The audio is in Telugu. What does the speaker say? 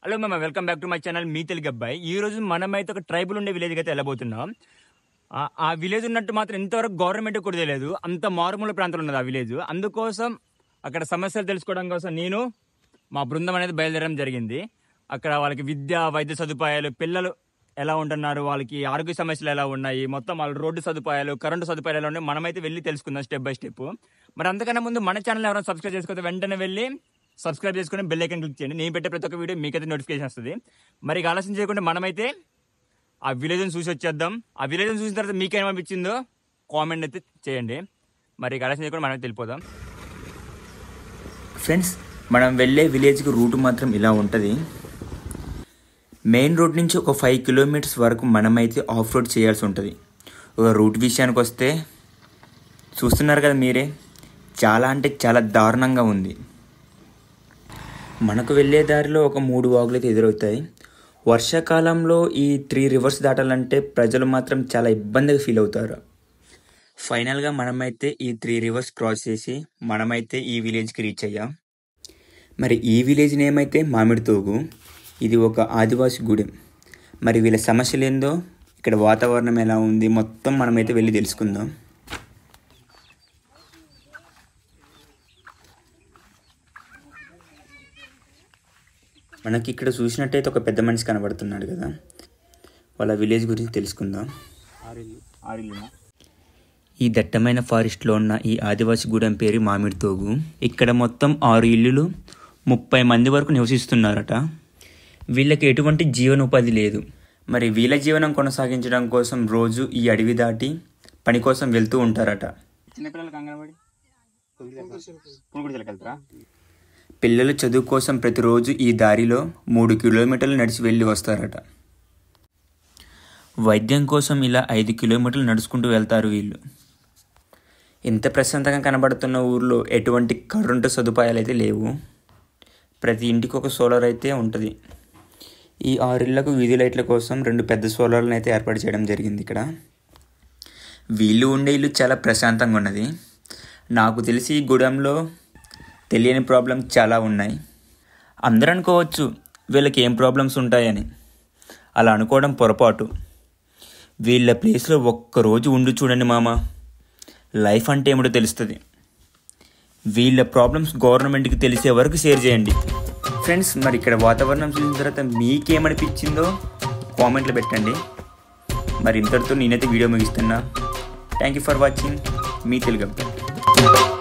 హలో మామ, welcome back to my channel మీ తెలుగు అబ్బాయి. ఈ రోజు మనమైతే ఒక ట్రైబల్ ఉండే విలేజ్కి అయితే వెళ్ళబోతున్నాం. ఆ విలేజ్ ఉన్నట్టు మాత్రం ఇంతవరకు గవర్నమెంట్ కూడా తెలియదు. అంత మారుమూల ప్రాంతంలో ఉన్నది ఆ విలేజ్. అందుకోసం అక్కడ సమస్యలు తెలుసుకోవడం కోసం నేను మా బృందం అనేది బయలుదేరడం జరిగింది. అక్కడ వాళ్ళకి విద్య, వైద్య సదుపాయాలు, పిల్లలు ఎలా ఉంటున్నారు, వాళ్ళకి ఆరోగ్య సమస్యలు ఎలా ఉన్నాయి, మొత్తం వాళ్ళ రోడ్డు సదుపాయాలు, కరెంటు సదుపాయాలు ఎలా ఉన్నాయి, మనమైతే వెళ్ళి తెలుసుకుందాం స్టెప్ బై స్టెప్. మరి అంతకన్నా ముందు మన ఛానల్ ఎవరైనా సబ్స్క్రైబ్ చేసుకోతే వెంటనే వెళ్ళి సబ్స్క్రైబ్ చేసుకుని బెల్ ఐకాన్ క్లిక్ చేయండి. నేను పెట్టే ప్రతి ఒక్క వీడియో మీకైతే నోటిఫికేషన్ వస్తుంది. మరి ఆలస్యం చేయకుండా మనమైతే ఆ విలేజ్ని చూసి వచ్చేద్దాం. ఆ విలేజ్ని చూసిన తర్వాత మీకేమనిపించిందో కామెంట్ అయితే చేయండి. మరి ఆలస్యం చేయకుండా మనమైతే వెళ్ళిపోదాం. ఫ్రెండ్స్, మనం వెళ్ళే విలేజ్కి రూట్ మాత్రం ఇలా ఉంటుంది. మెయిన్ రోడ్ నుంచి ఒక 5 కిలోమీటర్స్ వరకు మనమైతే ఆఫ్ రోడ్ చేయాల్సి ఉంటుంది. ఒక రూట్ విషయానికి వస్తే చూస్తున్నారు కదా మీరే, చాలా అంటే చాలా దారుణంగా ఉంది. మనకు వెళ్ళే దారిలో ఒక 3 వాగులు అయితే ఎదురవుతాయి. వర్షాకాలంలో ఈ 3 రివర్స్ దాటాలంటే ప్రజలు మాత్రం చాలా ఇబ్బందిగా ఫీల్ అవుతారు. ఫైనల్గా మనమైతే ఈ 3 రివర్స్ క్రాస్ చేసి మనమైతే ఈ విలేజ్కి రీచ్ అయ్యాం. మరి ఈ విలేజ్ నేమ్ అయితే మామిడితోగు. ఇది ఒక ఆదివాసి గూడెం. మరి వీళ్ళ సమస్యలు ఏందో, ఇక్కడ వాతావరణం ఎలా ఉంది, మొత్తం మనమైతే వెళ్ళి తెలుసుకుందాం. మనకి ఇక్కడ చూసినట్టయితే ఒక పెద్ద మనిషి కనబడుతున్నాడు కదా, వాళ్ళ విలేజ్ గురించి తెలుసుకుందాం. ఈ దట్టమైన ఫారెస్ట్లో ఉన్న ఈ ఆదివాసి గూడెం పేరు మామిడితోగు. ఇక్కడ మొత్తం 6 ఇల్లులు, 30 మంది వరకు నివసిస్తున్నారట. వీళ్ళకి ఎటువంటి జీవనోపాధి లేదు. మరి వీళ్ళ జీవనం కొనసాగించడం కోసం రోజు ఈ అడవి దాటి పని కోసం వెళ్తూ ఉంటారట. పిల్లలు చదువు కోసం ప్రతిరోజు ఈ దారిలో 3 కిలోమీటర్లు నడిచి వెళ్ళి వస్తారట. వైద్యం కోసం ఇలా 5 కిలోమీటర్లు నడుచుకుంటూ వెళ్తారు వీళ్ళు. ఇంత ప్రశాంతంగా కనబడుతున్న ఊర్లో ఎటువంటి కరెంటు సదుపాయాలు అయితే లేవు. ప్రతి ఇంటికి ఒక సోలార్ అయితే ఉంటుంది. ఈ 6 ఇళ్లకు వీధి లైట్ల కోసం 2 పెద్ద సోలార్లను అయితే ఏర్పాటు చేయడం జరిగింది. ఇక్కడ వీళ్ళు ఉండే ఇల్లు చాలా ప్రశాంతంగా ఉన్నది. నాకు తెలిసి ఈ గూడెంలో తెలియని ప్రాబ్లమ్స్ చాలా ఉన్నాయి. అందరూ అనుకోవచ్చు వీళ్ళకి ఏం ప్రాబ్లమ్స్ ఉంటాయని. అలా అనుకోవడం పొరపాటు. వీళ్ళ ప్లేస్లో ఒక్కరోజు ఉండి చూడండి మామ, లైఫ్ అంటే ఏమిటో తెలుస్తుంది. వీళ్ళ ప్రాబ్లమ్స్ గవర్నమెంట్కి తెలిసే వరకు షేర్ చేయండి. ఫ్రెండ్స్, మరి ఇక్కడ వాతావరణం చూసిన తర్వాత మీకేమనిపించిందో కామెంట్లో పెట్టండి. మరి ఇంతటితో నేనైతే వీడియో ముగిస్తున్నా. థ్యాంక్ యూ ఫర్ వాచింగ్ మీ తెలుగు అబ్బాయి.